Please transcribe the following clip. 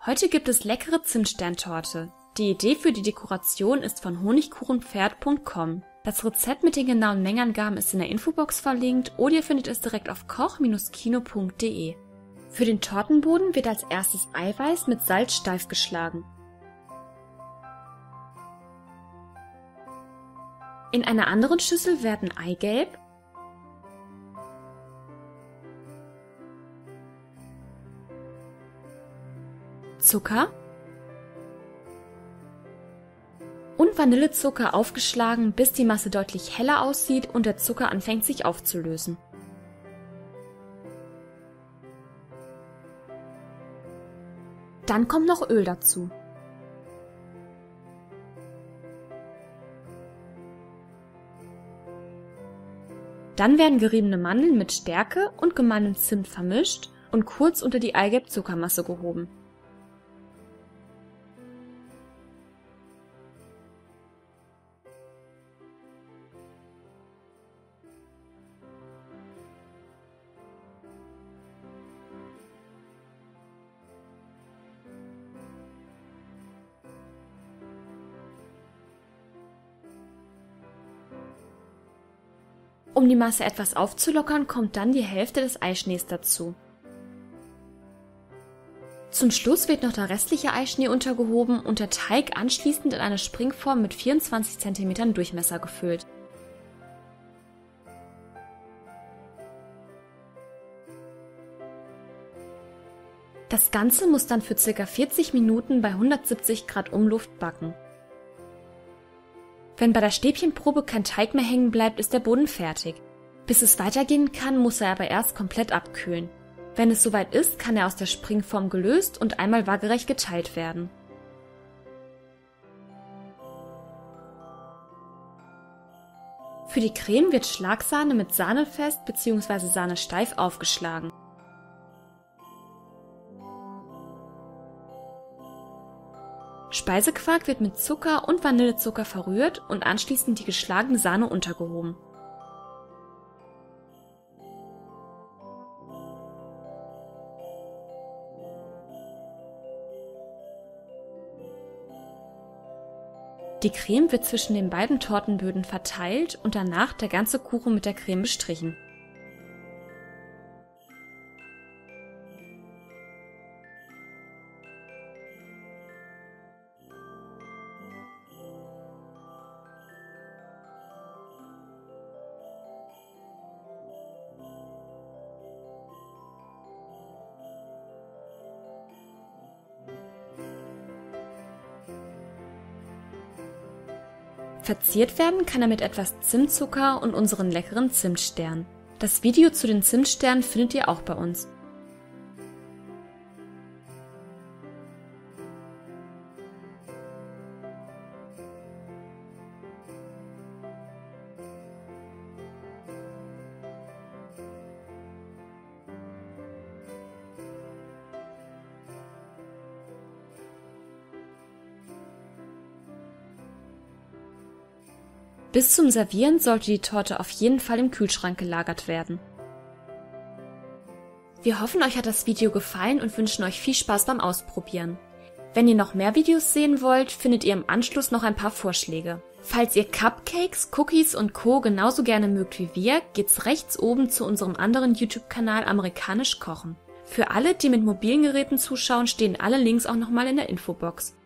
Heute gibt es leckere Zimtsterntorte. Die Idee für die Dekoration ist von honigkuchenpferd.com. Das Rezept mit den genauen Mengenangaben ist in der Infobox verlinkt oder ihr findet es direkt auf koch-kino.de. Für den Tortenboden wird als erstes Eiweiß mit Salz steif geschlagen. In einer anderen Schüssel werden Eigelb, Zucker und Vanillezucker aufgeschlagen, bis die Masse deutlich heller aussieht und der Zucker anfängt sich aufzulösen. Dann kommt noch Öl dazu. Dann werden geriebene Mandeln mit Stärke und gemahlenem Zimt vermischt und kurz unter die Eigelb-Zuckermasse gehoben. Um die Masse etwas aufzulockern, kommt dann die Hälfte des Eischnees dazu. Zum Schluss wird noch der restliche Eischnee untergehoben und der Teig anschließend in eine Springform mit 24 cm Durchmesser gefüllt. Das Ganze muss dann für ca. 40 Minuten bei 170 Grad Umluft backen. Wenn bei der Stäbchenprobe kein Teig mehr hängen bleibt, ist der Boden fertig. Bis es weitergehen kann, muss er aber erst komplett abkühlen. Wenn es soweit ist, kann er aus der Springform gelöst und einmal waagerecht geteilt werden. Für die Creme wird Schlagsahne mit Sahnefest bzw. Sahnesteif aufgeschlagen. Speisequark wird mit Zucker und Vanillezucker verrührt und anschließend die geschlagene Sahne untergehoben. Die Creme wird zwischen den beiden Tortenböden verteilt und danach der ganze Kuchen mit der Creme bestrichen. Verziert werden kann er mit etwas Zimtzucker und unseren leckeren Zimtsternen. Das Video zu den Zimtsternen findet ihr auch bei uns. Bis zum Servieren sollte die Torte auf jeden Fall im Kühlschrank gelagert werden. Wir hoffen, euch hat das Video gefallen und wünschen euch viel Spaß beim Ausprobieren. Wenn ihr noch mehr Videos sehen wollt, findet ihr im Anschluss noch ein paar Vorschläge. Falls ihr Cupcakes, Cookies und Co. genauso gerne mögt wie wir, geht's rechts oben zu unserem anderen YouTube-Kanal Amerikanisch Kochen. Für alle, die mit mobilen Geräten zuschauen, stehen alle Links auch nochmal in der Infobox.